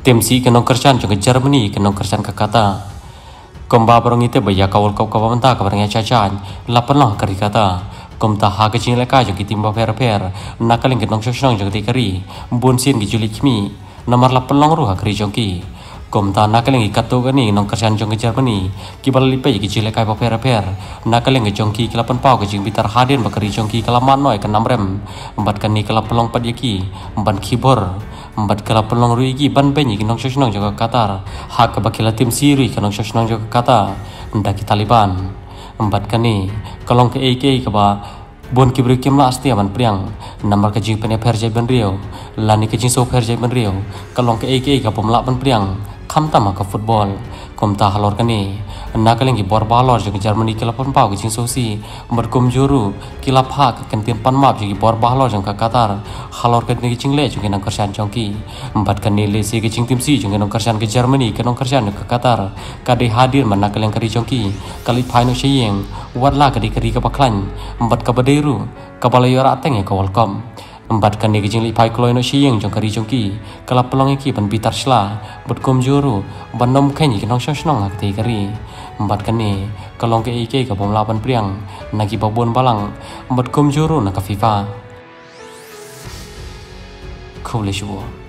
tim si kenong kerjaan juga Germany kenong kerjaan ke kata komba barang itu baya kawal kau kau mentah kabarnya cacan lapan lah kari kata kom ta ha kecing leka juga timba per nakaling kenong sosong juga dikari bonsin gijuli kimi nomor lapan long ruha kari jongki kom ta nakaling ikatu gani nong kerjaan jongki Germany kibal lipai gijuli leka per nakaling jongki kelapan pau kecing bitar hadin bakari jongki kelaman noi kenam rem empat kani kelapelong padiki empat kibor empat kelapelong ruigi ban benyi kenong sosong juga Qatar hak bakila tim siri kenong sosong juga kata ndaki Taliban empat kani kalong ke AK ke ba bon kibri kim la asti aman priang namar ke jing pene perjai ben rio lani ke jing so perjai ben rio kalong ke AK ke pemla ben priang kam tama ke football kom ta halor kani nakaling ki bor balor je Germany ke lapon pau ke jing so si empat kom juru kilap ha ke kentien pan map je bor balor jeng ke Qatar halor ke ni jing le jeng nang kerjaan jongki empat kani le si ke jing tim si jeng nang kerjaan ke Germany ke nang kerjaan ke Qatar kade hadir man nakaling kari jongki kali paino sheyeng watla kadi kari ke baklan empat ke baderu ke balayora ateng ke welcome empat kani ke jing li pai kloino sheyeng jong kari jongki kala pelong iki ban bitar shla bot kom juru ban nom kani ke nang shosnong ak te kari empat kani kalong ke AK ke bom lapan priang nagi babon balang empat kom juru nak FIFA kau le shuo